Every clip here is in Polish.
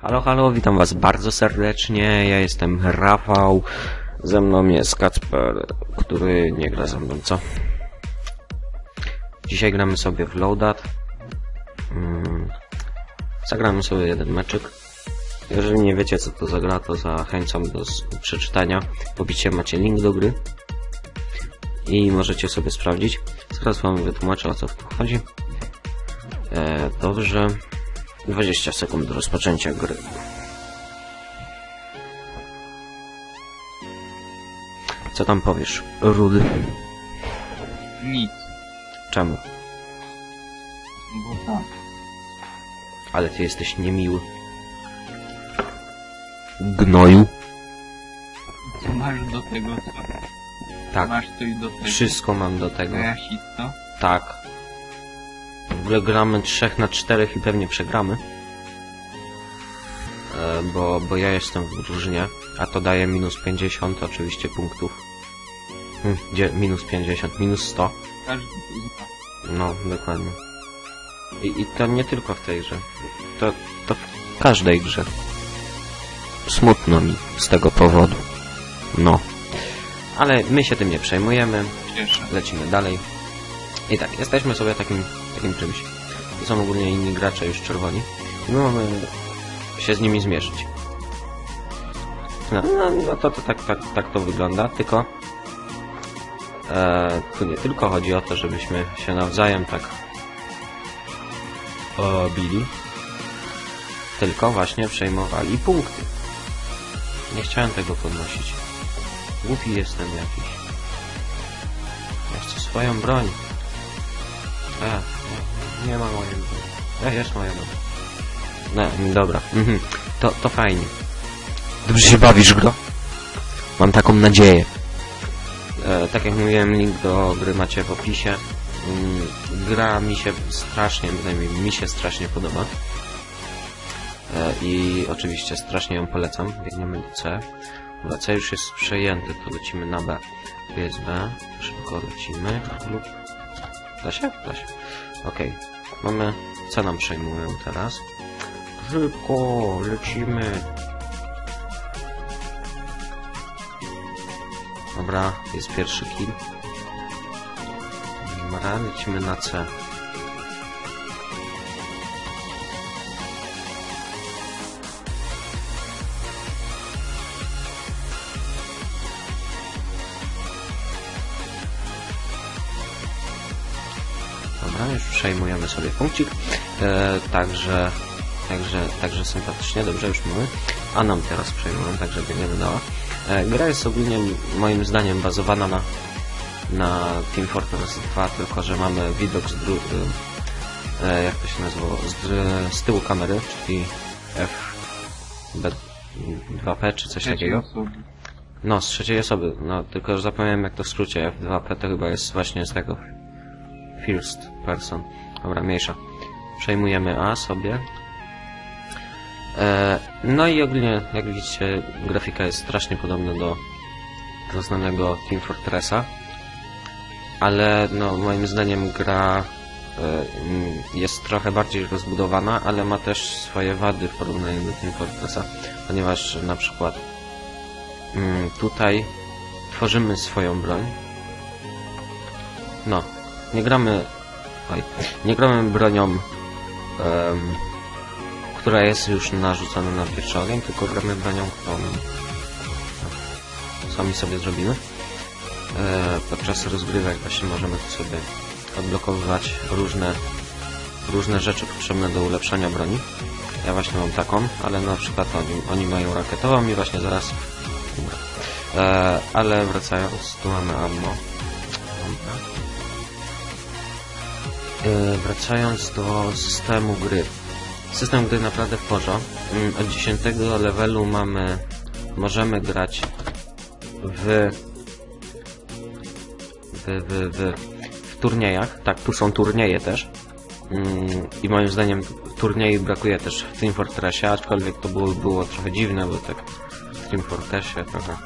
Halo, halo, witam was bardzo serdecznie, ja jestem Rafał, ze mną jest Kacper, który nie gra ze mną, co? Dzisiaj gramy sobie w Loadout. Zagramy sobie jeden meczyk. Jeżeli nie wiecie co to za gra, to zachęcam do przeczytania. W opisie macie link do gry i możecie sobie sprawdzić. Zaraz wam wytłumaczę, o co w tu chodzi. Dobrze. 20 sekund do rozpoczęcia gry. Co tam powiesz, Rudy? Nic, Czemu? bo tak. Ale ty jesteś niemiły. Gnoju. Co masz do tego, co? Tak, Masz coś do tego? wszystko mam do tego. Rasistwo? Tak. W ogóle gramy 3 na 4 i pewnie przegramy. Bo ja jestem w drużynie, a to daje minus 50 oczywiście punktów. Gdzie minus 50? Minus 100. Każdy to zna. No, dokładnie. I to nie tylko w tej grze. To w każdej grze. Smutno mi z tego powodu. No. Ale my się tym nie przejmujemy. Cieszę. Lecimy dalej. I tak, jesteśmy sobie takim czymś. To są ogólnie inni gracze już czerwoni. I my mamy się z nimi zmierzyć. No to tak to wygląda, tylko tu nie tylko chodzi o to, żebyśmy się nawzajem tak bili, tylko właśnie przejmowali punkty. Nie chciałem tego podnosić. Głupi jestem jakiś. Ja chcę swoją broń. Nie ma mojej broni. Jest moja broń. No, dobra. To fajnie. Dobrze się bawisz, gro? Mam taką nadzieję. Tak jak mówiłem, link do gry macie w opisie. Gra mi się strasznie, bynajmniej mi się strasznie podoba. I oczywiście strasznie ją polecam. Biegniemy do C. Dobra, C już jest przejęty, to lecimy na B. Tu jest B. Szybko lecimy. Lub... Da się? Da się. Okej. Mamy... C nam przejmują teraz. Szybko lecimy. Dobra, jest pierwszy kill. Dobra, lecimy na C. Dobra, już przejmujemy sobie punkcik. Także sympatycznie, dobrze, już mamy. A nam teraz przejmują, także biegniemy do A. Gra jest ogólnie moim zdaniem bazowana na Team Fortress 2, tylko że mamy widok jak to się nazywało, z tyłu kamery, czyli F2P czy coś takiego. No, z trzeciej osoby, no tylko że zapomniałem jak to w skrócie, F2P to chyba jest właśnie z tego first person. Dobra, mniejsza. Przejmujemy A sobie. No i ogólnie, jak widzicie, grafika jest strasznie podobna do znanego Team Fortressa. Ale no, moim zdaniem gra jest trochę bardziej rozbudowana, ale ma też swoje wady w porównaniu do Team Fortressa. Ponieważ na przykład tutaj tworzymy swoją broń. No, nie gramy bronią która jest już narzucona na pierwszy ogień, tylko gramy bronią, którą sami sobie zrobimy. Podczas rozgrywek właśnie możemy tu sobie odblokowywać różne rzeczy potrzebne do ulepszania broni. Ja właśnie mam taką, ale na przykład oni mają rakietową i właśnie zaraz umrę. Ale wracając, tu mamy ammo. Wracając do systemu gry. System gry naprawdę w porządku. Od 10 levelu możemy grać w turniejach. Tak, tu są turnieje też. I moim zdaniem turniejów brakuje też w Team Fortressie, aczkolwiek to było trochę dziwne, bo tak w Team Fortressie trochę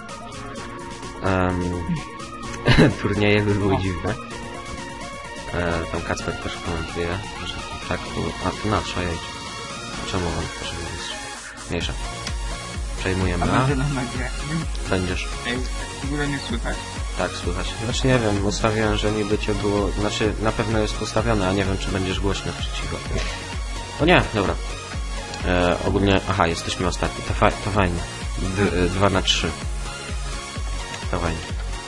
turnieje by były dziwne. Tam Kacper też komentuje, że tak, a tu na trzeba jeść. Czemu on proszę mniejsza. A Przejmujemy A. będę na nagraniu? Będziesz. Ej, w ogóle nie słychać. Tak, słychać. Znaczy nie wiem, ustawiłem, że niby cię było... Znaczy na pewno jest ustawione, a nie wiem, czy będziesz głośno czy cicho. O nie, dobra. Ogólnie... Aha, jesteśmy ostatni. To fajnie. 2 na 3. To fajnie.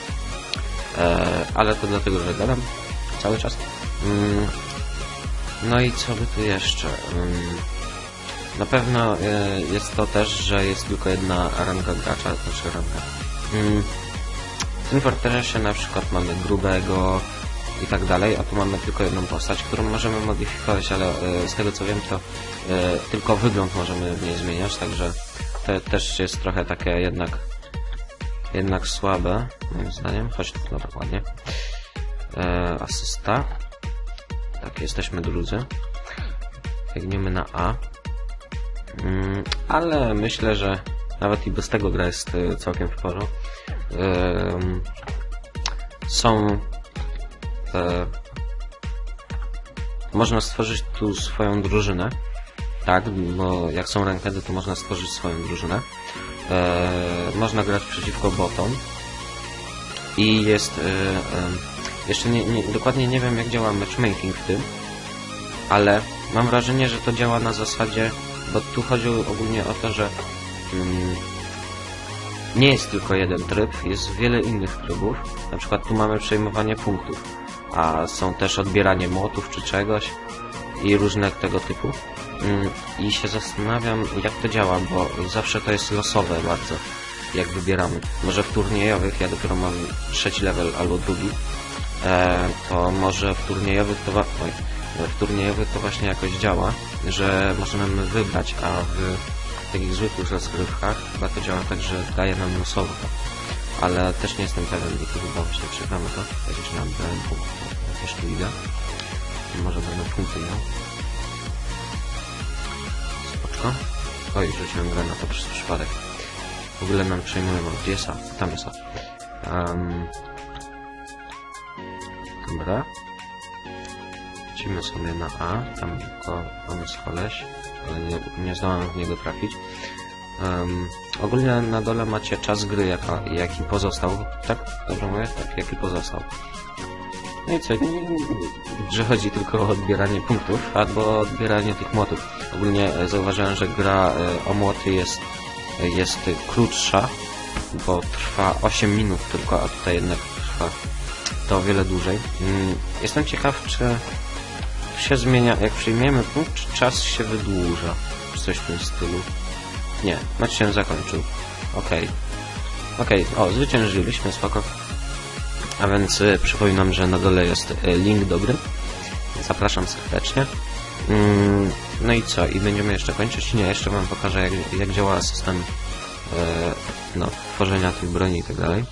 Ale to dlatego, że gadam cały czas. No i co by tu jeszcze? Na pewno jest to też, że jest tylko jedna ranka gracza, znaczy ranka. W tym Fortressie na przykład mamy grubego i tak dalej, a tu mamy tylko jedną postać, którą możemy modyfikować, ale z tego co wiem, to tylko wygląd możemy w niej zmieniać, także to też jest trochę takie jednak słabe, moim zdaniem. Chodź tu, dobra, ładnie. Asysta. Tak, jesteśmy drudzy. Biegniemy na A. Ale myślę, że nawet i bez tego gra jest całkiem w porządku. Można stworzyć tu swoją drużynę. Tak, bo jak są rankedy, to można stworzyć swoją drużynę. Można grać przeciwko botom. I jest... jeszcze dokładnie nie wiem, jak działa matchmaking w tym. Ale mam wrażenie, że to działa na zasadzie... Bo tu chodzi ogólnie o to, że... nie jest tylko jeden tryb, jest wiele innych trybów. Na przykład tu mamy przejmowanie punktów. A są też odbieranie młotów czy czegoś. I różne tego typu. I się zastanawiam, jak to działa, bo zawsze to jest losowe bardzo, jak wybieramy. Może w turniejowych, ja dopiero mam 3 level albo 2, to może w turniejowych to właśnie jakoś działa, że możemy wybrać, a w takich zwykłych rozgrywkach chyba to działa tak, że daje nam losowo. Ale też nie jestem pewien i tu chyba właśnie przegramy to, jakieś nam dałem punkt, jakieś tu idę. Może będą punkty miał. Spoczko. Oj, rzuciłem grę na to przez przypadek. W ogóle nam przejmują. Gdzie jest A? Tam jest A. Dobra. Lecimy sobie na A. Tam tylko mamy koleś, ale nie zdołam w niego trafić. Ogólnie na dole macie czas gry, jaki pozostał. Tak? Dobrze mówię? Tak, jaki pozostał. No i co? Że chodzi tylko o odbieranie punktów albo odbieranie tych młotów. Ogólnie zauważyłem, że gra o młoty jest krótsza, bo trwa 8 minut tylko, a tutaj jednak trwa to o wiele dłużej. Jestem ciekaw, czy się zmienia, jak przyjmiemy punkt, czy czas się wydłuża, czy coś w tym stylu. Nie, mecz się zakończył. Okej. O, zwyciężyliśmy, spoko. A więc przypominam, że na dole jest link do gry. Zapraszam serdecznie. No i co? I będziemy jeszcze kończyć? Nie, jeszcze wam pokażę, jak działa system tworzenia tych broni i tak dalej.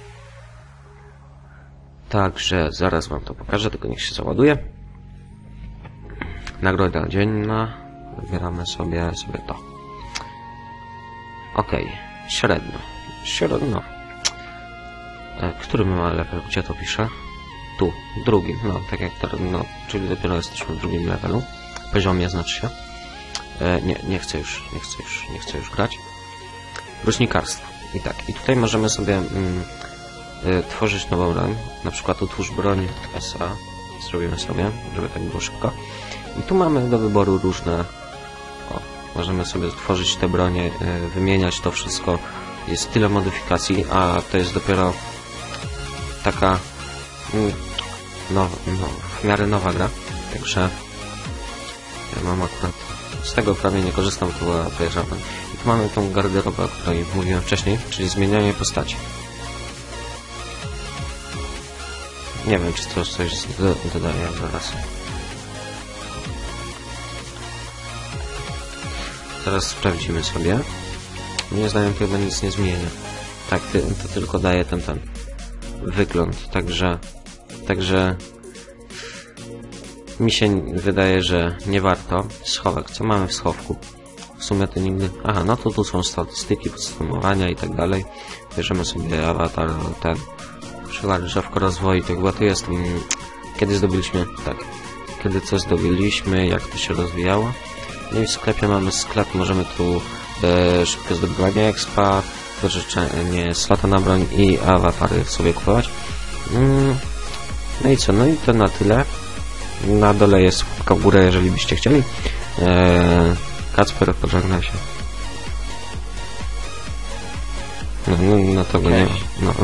Także zaraz wam to pokażę, tylko niech się załaduje. Nagroda dzienna. Wybieramy sobie to. Średnio. Który my mamy level? Gdzie to pisze? Tu, drugim, tak jak to, czyli dopiero jesteśmy w drugim levelu. Poziomie znaczy się. Nie chcę już grać. Rusznikarstwo. I tak, i tutaj możemy sobie tworzyć nową broń. Na przykład utwórz broń SA. Zrobimy sobie, żeby tak było szybko. I tu mamy do wyboru różne... możemy sobie tworzyć te bronie, wymieniać to wszystko. Jest tyle modyfikacji, a to jest dopiero taka w miarę nowa gra. Także ja mam akurat z tego prawie nie korzystam, to była podejrzewam. I tu mamy tą garderobę, o której mówiłem wcześniej, czyli zmienianie postaci. Nie wiem, czy to coś dodaje zaraz. Teraz sprawdzimy sobie. Moim zdaniem chyba nic nie zmienia. Tak, to tylko daje ten wygląd, także mi się wydaje, że nie warto. Schowek, co mamy w schowku? W sumie to nigdy... Aha, no to tu są statystyki, podsumowania i tak dalej. Bierzemy sobie awatar, drzewko rozwoju, to chyba tu jest... Kiedy zdobyliśmy... Tak. Kiedy co zdobyliśmy, jak to się rozwijało. No i w sklepie mamy sklep, możemy tu szybkie zdobywanie expa, pożyczenie slota na broń i awatary sobie kupować. No i co? No i to na tyle. Na dole jest łapka w górę, jeżeli byście chcieli. Kacper, pożegna się. No to go nie ma. No.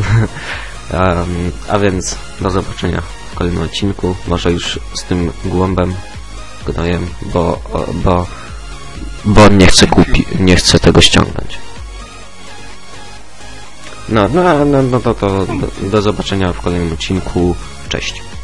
A więc do zobaczenia w kolejnym odcinku. Może już z tym głąbem, gnojem, bo on nie chce tego ściągnąć. No to do zobaczenia w kolejnym odcinku. Cześć.